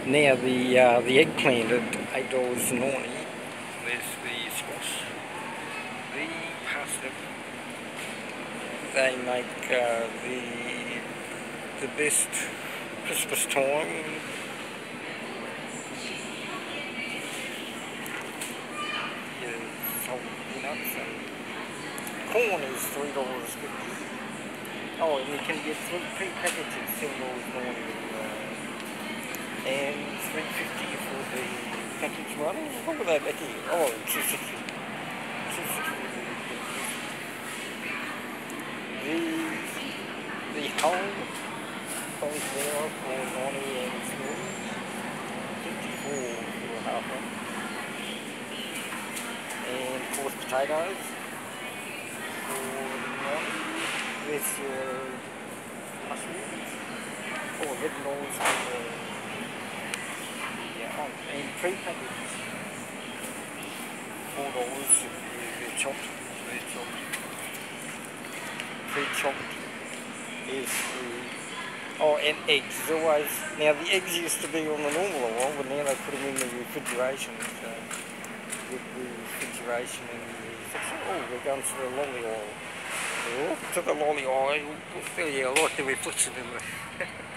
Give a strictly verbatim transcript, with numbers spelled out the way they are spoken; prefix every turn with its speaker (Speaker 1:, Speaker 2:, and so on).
Speaker 1: Now the uh, the eggplant at eight dollars ninety. There's the squash, the parsnip. They make uh, the the best Christmas time. Yeah, salt peanuts and corn is three dollars fifty. Oh, and you can get three pre-packages, seven dollars ninety. And three fifty for the package one. What were they back here? Oh, two sixty. two sixty. The the whole cauliflower for ninety and three. fifty-four for a half one. And of course potatoes for ninety. There's your mushrooms. Oh, eleven dollars for the Oh, and pre-packaged four dollars if they're chopped, they're chopped. Pre-chopped is the oh, and eggs. There's always now the eggs used to be on the normal oil, but now they put them in the refrigeration. So with the refrigeration and the oh, we're going to the lolly oil. Oh, to the lolly oil. Yeah, I like the reflection in the